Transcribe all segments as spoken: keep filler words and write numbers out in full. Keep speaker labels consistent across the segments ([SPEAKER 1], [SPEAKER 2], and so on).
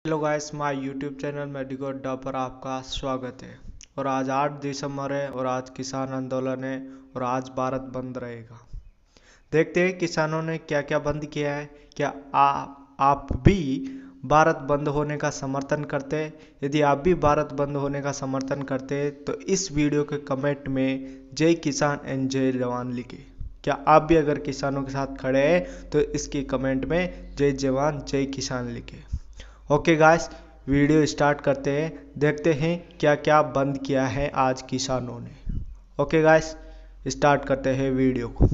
[SPEAKER 1] Hello guys, my YouTube channel Medico Adda पर आपका स्वागत है। और आज आठ दिसंबर है और आज किसान आंदोलन है और आज भारत बंद रहेगा। देखते हैं किसानों ने क्या क्या बंद किया है। क्या आ, आप भी भारत बंद होने का समर्थन करते हैं? यदि आप भी भारत बंद होने का समर्थन करते हैं तो इस वीडियो के कमेंट में जय किसान एंड जय जवान लिखे। क्या आप भी अगर किसानों के साथ खड़े हैं तो इसकी कमेंट में जय जवान जय किसान लिखे। ओके गाइस, वीडियो स्टार्ट करते हैं। देखते हैं क्या क्या बंद किया है आज किसानों ने। ओके गाइस, स्टार्ट करते हैं वीडियो को।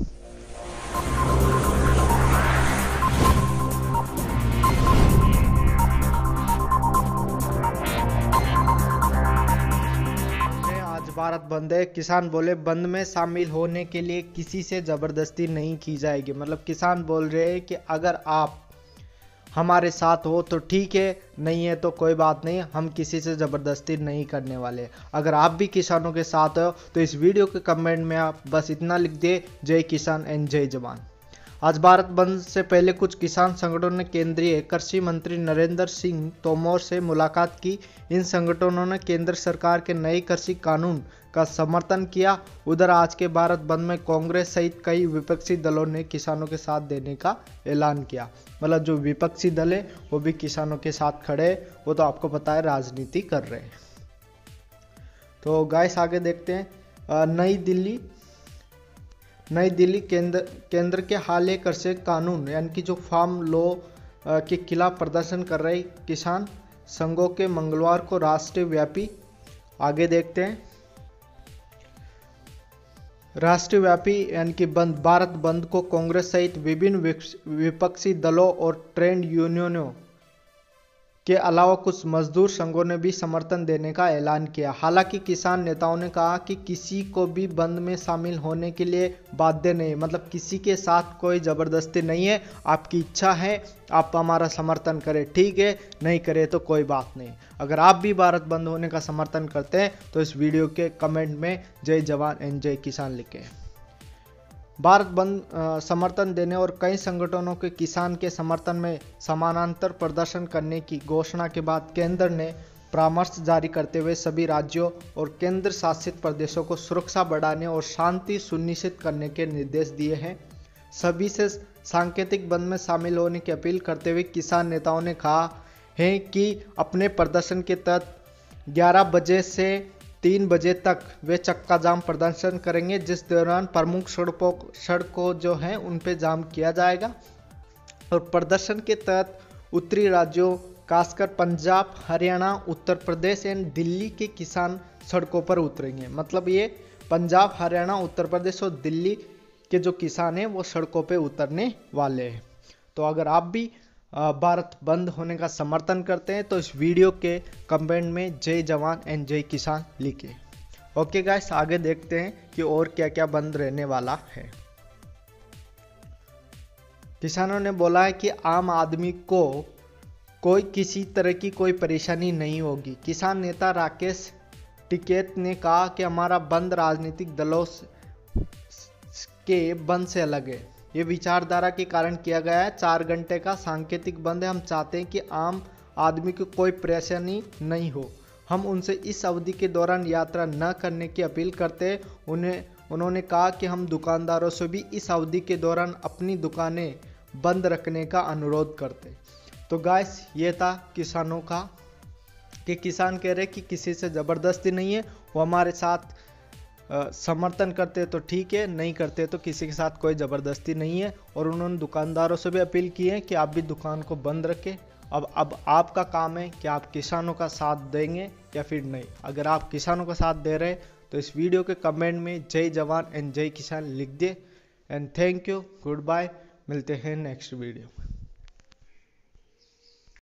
[SPEAKER 1] आज भारत बंद है। किसान बोले बंद में शामिल होने के लिए किसी से जबरदस्ती नहीं की जाएगी। मतलब किसान बोल रहे हैं कि अगर आप हमारे साथ हो तो ठीक है, नहीं है तो कोई बात नहीं, हम किसी से ज़बरदस्ती नहीं करने वाले। अगर आप भी किसानों के साथ हो तो इस वीडियो के कमेंट में आप बस इतना लिख दे, जय किसान एंड जय जवान। आज भारत बंद से पहले कुछ किसान संगठनों ने केंद्रीय कृषि मंत्री नरेंद्र सिंह तोमर से मुलाकात की। इन संगठनों ने केंद्र सरकार के नए कृषि कानून का समर्थन किया। उधर आज के भारत बंद में कांग्रेस सहित कई विपक्षी दलों ने किसानों के साथ देने का ऐलान किया। मतलब जो विपक्षी दल है वो भी किसानों के साथ खड़े, वो तो आपको पता है राजनीति कर रहे हैं। तो गाइस आगे देखते हैं। नई दिल्ली नई दिल्ली केंद्र केंद्र के हालिया कृषि कानून यानी कि जो फार्म लॉ के खिलाफ प्रदर्शन कर रहे किसान संघों के मंगलवार को राष्ट्रीय व्यापी आगे देखते हैं राष्ट्रीय व्यापी यानी कि बंद भारत बंद को कांग्रेस सहित विभिन्न विपक्षी दलों और ट्रेड यूनियनों के अलावा कुछ मजदूर संघों ने भी समर्थन देने का ऐलान किया। हालांकि किसान नेताओं ने कहा कि किसी को भी बंद में शामिल होने के लिए बाध्य नहीं, मतलब किसी के साथ कोई जबरदस्ती नहीं है। आपकी इच्छा है, आप हमारा समर्थन करें ठीक है, नहीं करें तो कोई बात नहीं। अगर आप भी भारत बंद होने का समर्थन करते हैं तो इस वीडियो के कमेंट में जय जवान एंड जय किसान लिखें। भारत बंद समर्थन देने और कई संगठनों के किसान के समर्थन में समानांतर प्रदर्शन करने की घोषणा के बाद केंद्र ने परामर्श जारी करते हुए सभी राज्यों और केंद्र शासित प्रदेशों को सुरक्षा बढ़ाने और शांति सुनिश्चित करने के निर्देश दिए हैं। सभी से सांकेतिक बंद में शामिल होने की अपील करते हुए किसान नेताओं ने कहा है कि अपने प्रदर्शन के तहत ग्यारह बजे से तीन बजे तक वे चक्का जाम प्रदर्शन करेंगे, जिस दौरान प्रमुख सड़कों सड़कों जो हैं उन पे जाम किया जाएगा। और प्रदर्शन के तहत उत्तरी राज्यों खासकर पंजाब, हरियाणा, उत्तर प्रदेश एंड दिल्ली के किसान सड़कों पर उतरेंगे। मतलब ये पंजाब, हरियाणा, उत्तर प्रदेश और दिल्ली के जो किसान हैं वो सड़कों पे उतरने वाले हैं। तो अगर आप भी भारत बंद होने का समर्थन करते हैं तो इस वीडियो के कमेंट में जय जवान एंड जय किसान लिखें। ओके गाइस, आगे देखते हैं कि और क्या क्या बंद रहने वाला है। किसानों ने बोला है कि आम आदमी को कोई किसी तरह की कोई परेशानी नहीं होगी। किसान नेता राकेश टिकैत ने कहा कि हमारा बंद राजनीतिक दलों के बंद से अलग है। ये विचारधारा के कारण किया गया है। चार घंटे का सांकेतिक बंद है। हम चाहते हैं कि आम आदमी को कोई परेशानी नहीं हो। हम उनसे इस अवधि के दौरान यात्रा न करने की अपील करते हैं। उन्हें उन्होंने कहा कि हम दुकानदारों से भी इस अवधि के दौरान अपनी दुकानें बंद रखने का अनुरोध करते। तो गाइस, ये था किसानों का कि किसान कह रहे कि किसी से ज़बरदस्ती नहीं है, वो हमारे साथ आ, समर्थन करते तो ठीक है, नहीं करते तो किसी के साथ कोई ज़बरदस्ती नहीं है। और उन्होंने दुकानदारों से भी अपील की है कि आप भी दुकान को बंद रखें। अब अब आपका काम है कि आप किसानों का साथ देंगे या फिर नहीं। अगर आप किसानों का साथ दे रहे हैं तो इस वीडियो के कमेंट में जय जवान एंड जय किसान लिख दे। And thank you, goodbye, मिलते हैं नेक्स्ट वीडियो में।